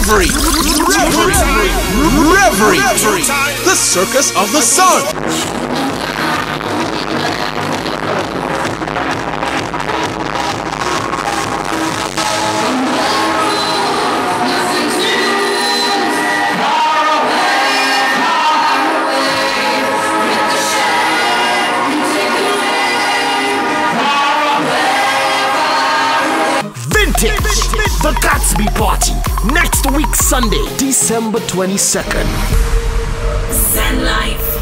Reverie, the circus of the sun. The Gatsby Party, next week Sunday, December 22nd. Zen Life.